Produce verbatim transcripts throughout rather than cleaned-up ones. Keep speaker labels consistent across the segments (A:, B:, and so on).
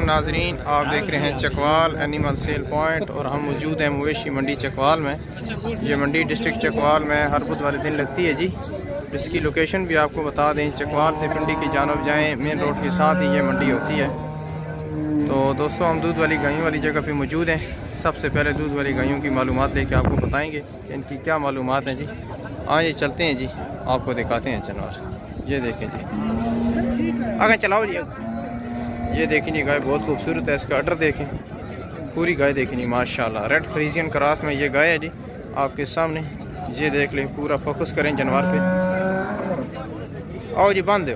A: नाजरीन, आप देख रहे हैं चकवाल एनिमल सेल पॉइंट और हम मौजूद हैं मवेशी मंडी चकवाल में। ये मंडी डिस्ट्रिक्ट चकवाल में हर बुध वाले दिन लगती है जी। इसकी लोकेशन भी आपको बता दें, चकवाल से पिंडी की जानब जाएं, मेन रोड के साथ ही ये मंडी होती है। तो दोस्तों, हम दूध वाली गायों वाली जगह पे मौजूद हैं। सबसे पहले दूध वाली गायों की मालूमात लेके आपको बताएंगे कि इनकी क्या मालूमात हैं जी। आइए चलते हैं जी, आपको दिखाते हैं जानवर। ये देखें जी, आगे चलाओ जी। ये देखें जी, गाय बहुत खूबसूरत है। इसका अडर देखें, पूरी गाय देखें जी माशाल्लाह। रेड फ्रीजियन क्रॉस में ये गाय है जी आपके सामने। ये देख लें, पूरा फोकस करें जानवर पे। आओ जी, बांध दो।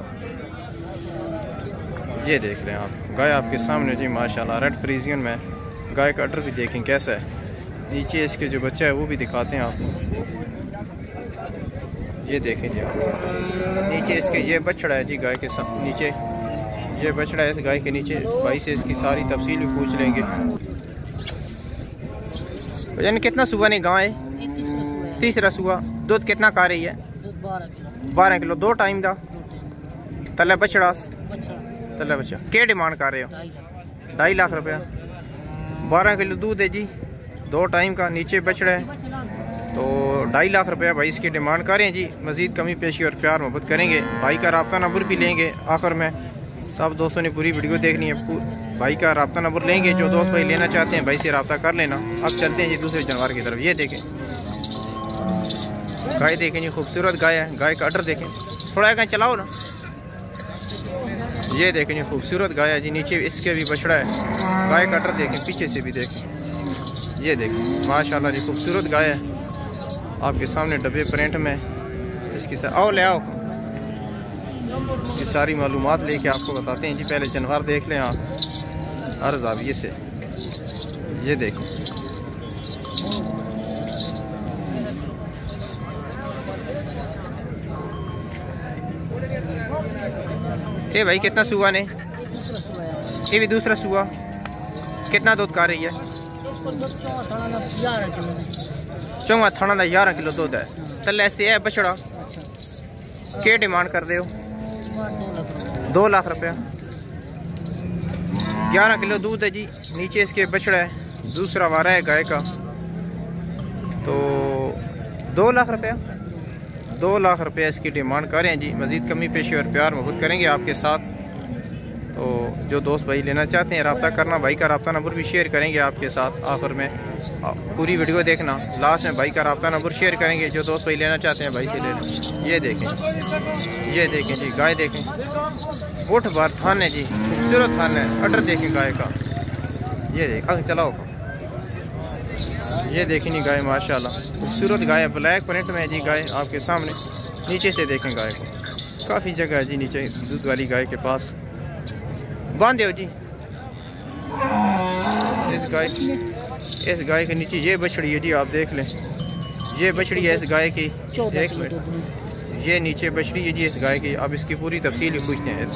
A: ये देख लें आप, गाय आपके सामने जी माशाल्लाह। रेड फ्रीजियन में गाय का अडर भी देखें कैसा है। नीचे इसके जो बच्चा है वो भी दिखाते हैं आपको। ये देखें जी आप, नीचे इसके ये बछड़ा है जी गाय के साथ। नीचे ये बछड़ा है इस गाय के नीचे। इस भाई से इसकी सारी तफसील भी पूछ लेंगे। यानी कितना सुबह नहीं गाय? तीसरा सुबह। दूध कितना खा रही है? बारह किलो दो टाइम का। तले बछड़ा तले बच्चा क्या डिमांड कर रहे हो? ढाई लाख रुपया। बारह किलो दूध है जी, दो टाइम का। नीचे बछड़ा है, तो ढाई लाख रुपया भाई इसकी डिमांड कर रहे हैं जी। मज़ीद कमी पेशी और प्यार मोहब्बत करेंगे। भाई का रब्ता नंबर भी लेंगे आखिर में। सब दोस्तों ने पूरी वीडियो देखनी है। भाई का रब्ता नंबर लेंगे। जो दोस्त भाई लेना चाहते हैं भाई से रब्ता कर लेना। अब चलते हैं जी दूसरे जानवर की तरफ। ये देखें गाय देखें जी, खूबसूरत गाय है। गाय का अडर देखें, थोड़ा कहीं चलाओ ना। ये देखें जी, खूबसूरत गाय है जी। नीचे इसके भी बछड़ा है। गाय का अडर देखें, पीछे से भी देखें। ये देखें माशाल्लाह जी, खूबसूरत गाय है आपके सामने डब्बे प्रिंट में। इसकी सर आओ ले आओ, ये सारी मालूमात लेके आपको बताते हैं जी। पहले जानवर देख लें आप हर ज़ाविये से। ये देखें, ये भाई कितना सुआ ने? ये भी दूसरा सुआ। कितना दूध खा रही है? चौवा थाना का ग्यारह किलो दूध है। तले ऐसे है बछड़ा। क्या डिमांड कर दे हो? दो लाख रुपया। ग्यारह किलो दूध है जी। नीचे इसके बछड़ा है, दूसरा वारा है गाय का। तो दो लाख रुपया दो लाख रुपया इसकी डिमांड कर रहे हैं जी। मज़ीद कमी पेशी और प्यार मोहब्बत करेंगे आपके साथ। तो जो दोस्त भाई लेना चाहते हैं रब्ता करना। भाई का रब्ता नंबर भी शेयर करेंगे आपके साथ आखिर में। पूरी वीडियो देखना, लास्ट में भाई का रब्ता नंबर शेयर करेंगे। जो दोस्त भाई लेना चाहते हैं भाई से ले लें। ये देखें, ये देखें जी, गाय देखें। उठ बार थान है जी, खूबसूरत थान है। अडर देखें गाय का। ये देख, आगे चलाओ। ये देखें जी गाय माशाल्लाह, खूबसूरत गाय है। ब्लैक प्रिंट में है जी गाय आपके सामने। नीचे से देखें गाय को, काफ़ी जगह है जी नीचे दूध वाली गाय के पास। बांध दो जी। इस गाय इस गाय के नीचे ये बछड़ी है जी, आप देख लें। ये बछड़ी है इस गाय की। एक मिनट, ये नीचे बछड़ी है जी इस गाय की। अब इसकी पूरी तफसील ही पूछते हैं।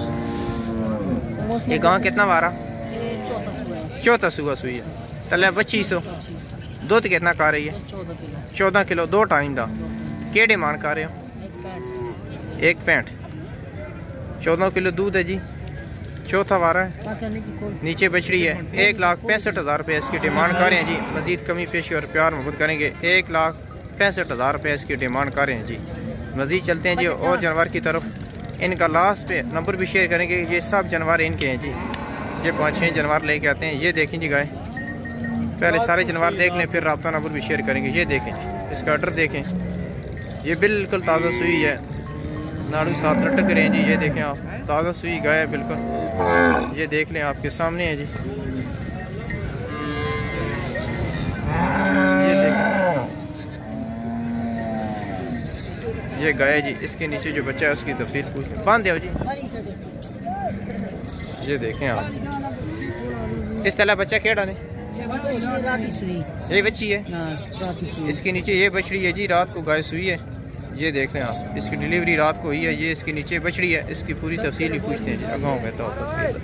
A: ये गाँव कितना वारा? चौथा सुबह सुई है। तले पच्चीस सौ। दूध कितना खा रही है? चौदह किलो दो टाइम का। क्या डिमांड कर रहे हो? एक पैंठ। चौदह किलो दूध है जी, चौथा वारा है। नीचे बछड़ी है। एक लाख पैंसठ हज़ार रुपये इसकी डिमांड कर रहे हैं जी। मज़ीद कमी पेशी और प्यार मोहब्बत करेंगे। एक लाख पैंसठ हज़ार रुपये इसकी डिमांड कर रहे हैं जी। मज़ीद चलते हैं जी और जानवर की तरफ। इनका लास्ट पे नंबर भी शेयर करेंगे। ये सब जानवर इनके हैं जी। ये पाँच छः जानवर लेके आते हैं। ये देखें जी गाय, पहले सारे जानवर देख लें फिर रब्ता नंबर भी शेयर करेंगे। ये देखें, इसका अडर देखें। ये बिल्कुल ताज़ा सुई है, नाड़ू साथ लटक रहे हैं जी। ये देखें आप, ताज़ा सुई गाय है बिल्कुल। ये देख लें आपके सामने है जी। ये देखें, ये गाय जी। इसके नीचे जो बच्चा है उसकी तफसील पूछ लें। बांध दो जी। ये देखें आप, इस तरह बच्चा खेड़ा ने ये बच्ची है। इसके नीचे ये बछड़ी है जी, रात को गाय सुई है। ये देख लें आप, इसकी डिलीवरी रात को हुई है। ये इसके नीचे बछड़ी है। इसकी पूरी तफसील ही पूछते हैं जी। अगाऊँ में तो तफसील।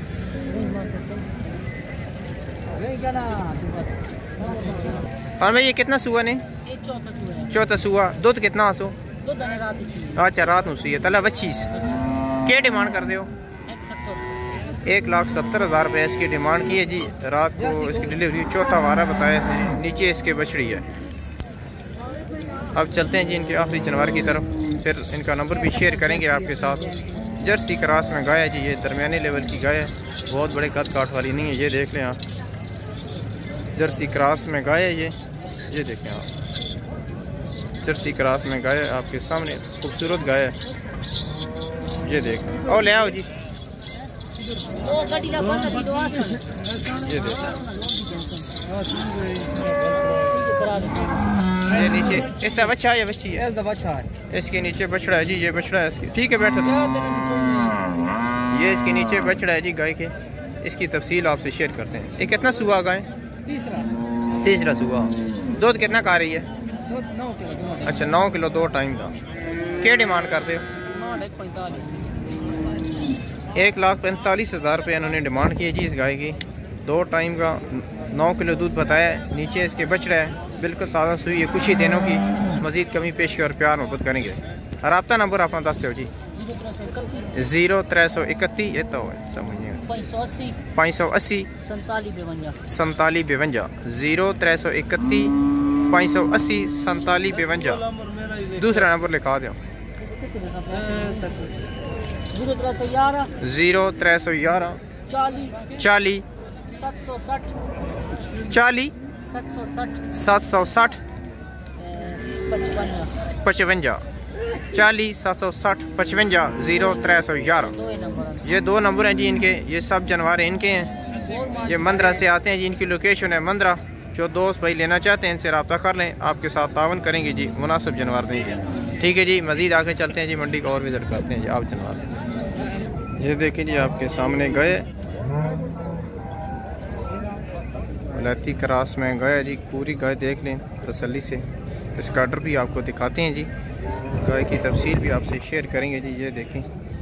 A: और भाई ये कितना सुआ ने? चौथा सुआ। दूध कितना आसो? अच्छा रात में सुई है। तला पच्चीस। क्या डिमांड कर दे हो? एक लाख सत्तर हज़ार रुपये इसकी डिमांड की है जी। रात को इसकी डिलीवरी, चौथा वारा बताया, नीचे इसके बछड़ी है। अब चलते हैं जी इनके आखिरी जानवर की तरफ, फिर इनका नंबर भी शेयर करेंगे आपके साथ। जर्सी क्रॉस में गाय है जी, ये दरमियानी लेवल की गाय है, बहुत बड़े कद काट वाली नहीं है। ये देख लें आप, जर्सी क्रॉस में गाय है ये ये देखें आप, जर्सी क्रॉस में गाय है आपके सामने, खूबसूरत गाय है। ये देखें, और ले आओ जी, ये देखें, ये नीचे इसका बच्चा है या बच्ची है? है इसके नीचे बछड़ा है जी, ये बछड़ा है इसकी। ठीक है बैठो तो। ये इसके नीचे बछड़ा है जी गाय के, इसकी तफसील आपसे शेयर करते हैं। ये कितना सुबह गाय? तीसरा तीसरा सुबह। दूध कितना खा रही है? नौ किलो। अच्छा नौ किलो दो टाइम का। क्या डिमांड करते हो? एक लाख पैंतालीस हज़ार रुपये इन्होंने डिमांड की है जी इस गाय की। दो टाइम का, नौ किलो दूध बताया है। नीचे इसके बछड़ा है, बिल्कुल ताज़ा सुई है, कुछ ही दिनों की। मज़ीद कमी पेश और प्यार मोहब्बत करेंगे। रब्ता नंबर अपना दस दो जी। जीरो त्रै सौ इकती ये तो समझिए पाँच सौ अस्सी संताली बेवंजा। जीरो त्रै सौ इकती पाँच सौ अस्सी संताली बेवंजा। दूसरा नंबर लिखा दो। जीरो त्रै सौ ग्यारह चाली चाली सात सौ साठ पचवंजा। चालीस सात सौ साठ पचवंजा जीरो त्रै सौ ग्यारह। ये दो नंबर हैं जी इनके। ये सब जानवर इनके हैं। ये मंदरा से आते हैं जी, इनकी लोकेशन है मंदरा। जो दोस्त भाई लेना चाहते हैं इनसे रब्ता कर लें, आपके साथ तावन करेंगे जी, मुनासिब जानवर देंगे। ठीक है जी, मज़ीद आगे चलते हैं जी, मंडी को और विजिट करते हैं जी। आप जानवर ये देखें जी, आपके सामने गए वलायती क्रॉस में गए जी। पूरी गाय देख लें तसल्ली से। इसका ऑर्डर भी आपको दिखाते हैं जी, गाय की तफसील भी आपसे शेयर करेंगे जी। ये देखें,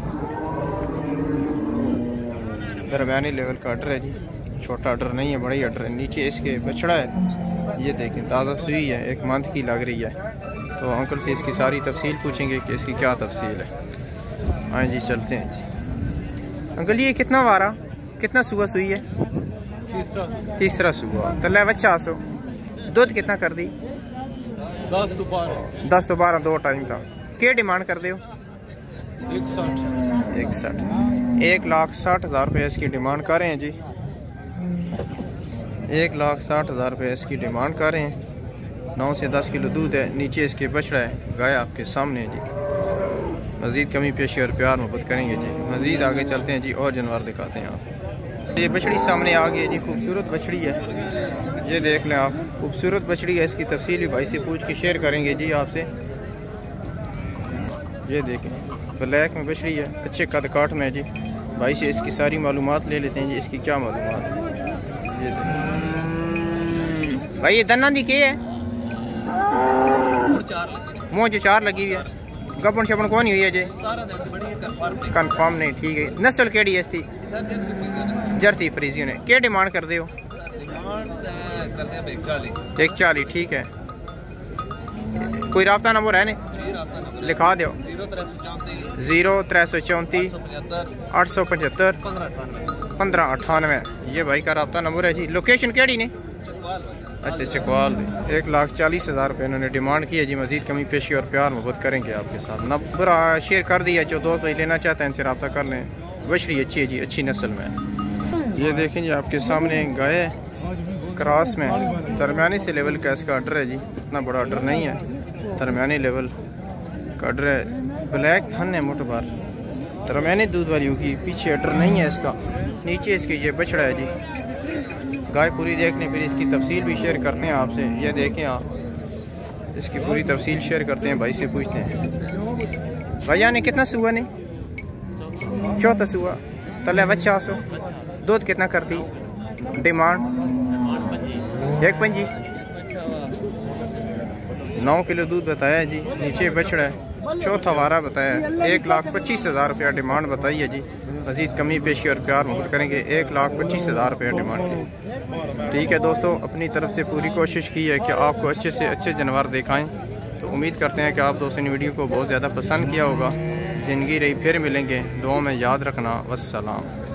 A: दरमियानी लेवल का ऑर्डर है जी, छोटा ऑर्डर नहीं है, बड़ा ही ऑर्डर है। नीचे इसके बछड़ा है, ये देखें ताज़ा सुई है, एक मंथ की लग रही है। तो अंकल से इसकी सारी तफसील पूछेंगे कि इसकी क्या तफसील है। हाँ जी चलते हैं जी। अंकल ये कितना वारा, कितना सुबह सुई है? तीसरा तीसरा सुबह। तल्ला बच्चा आसो, दूध कितना कर दी? दस तो बारह दस तो बारह दो टाइम का। क्या डिमांड कर दे हो? एक साठ एक साठ एक लाख साठ हज़ार रुपये इसकी डिमांड कर रहे हैं जी। एक लाख साठ हज़ार रुपये इसकी डिमांड कर रहे हैं। नौ से दस किलो दूध है। नीचे इसके बछड़ा है, गाय आपके सामने है जी। मज़ीद कमी पेशी और प्यार मोहब्बत करेंगे जी। मज़ीद आगे चलते हैं जी, और जानवर दिखाते हैं आप। ये बछड़ी सामने आ गई है जी, खूबसूरत बछड़ी है। ये देख लें आप, खूबसूरत बछड़ी है। इसकी तफसील भी भाई से पूछ के शेयर करेंगे जी आपसे। ये देखें, ब्लैक में बछड़ी है, अच्छे कद काट में है जी। भाई से इसकी सारी मालूमात ले लेते हैं जी, इसकी क्या मालूमात है। ये भाई ये दन्ना दी के है? मुँह जो चार लगी हुई है। गपन शपन कौन हुई है जी? कन्फर्म नहीं। ठीक है, नस्ल केड़ी है इसकी? जर्सी फ्रीजियन है। क्या डिमांड कर दे हो? एक चाली। ठीक है, कोई रब्ता नंबर है ने? लिखा दो। जीरो त्रै सौ चौंती अठ सौ पचहत्तर पंद्रह अठानवे। ये भाई का रब्ता नंबर है जी। लोकेशन केड़ी ने? अच्छा चकवाल। एक लाख चालीस हज़ार रुपये इन्होंने डिमांड की है जी। मज़ीद कमी पेशी और प्यार मोहब्बत करेंगे आपके साथ। नंबर शेयर कर दिया, जो दोस्त भाई लेना चाहते हैं इनसे रब्ता कर लें। बछड़ी अच्छी है जी, अच्छी नस्ल में। ये देखें जी, आपके सामने गाय क्रॉस में, दरमियानी से लेवल का इसका ऑर्डर है जी। इतना बड़ा ऑर्डर नहीं है, दरमियानी लेवल का ऑर्डर है। ब्लैक थन है, मोटे बार दरमियानी दूध वाली होगी। पीछे ऑर्डर नहीं है इसका। नीचे इसके ये बछड़ा है जी। गाय पूरी देखने, फिर इसकी तफसील भी शेयर करते हैं आपसे। ये देखें आप, इसकी पूरी तफसील शेयर करते हैं, भाई से पूछते हैं। भैया ने कितना सुआ ने? चौथा सुआ। तले बच्चा सो। दूध कितना कर दी? डिमांड एक पंजी। नौ किलो दूध बताया जी। नीचे बछड़ा है, चौथा वारा बताया। एक लाख पच्चीस हज़ार रुपया डिमांड बताई है जी। मज़ीद कमी पेशी और प्यार मोहब्बत करेंगे। एक लाख पच्चीस हज़ार रुपया डिमांड की। ठीक है दोस्तों, अपनी तरफ से पूरी कोशिश की है कि आपको अच्छे से अच्छे जानवर दिखाएं। तो उम्मीद करते हैं कि आप दोस्तों ने वीडियो को बहुत ज़्यादा पसंद किया होगा। ज़िंदगी रही, फिर मिलेंगे। दुआ में याद रखना। वस्सलाम।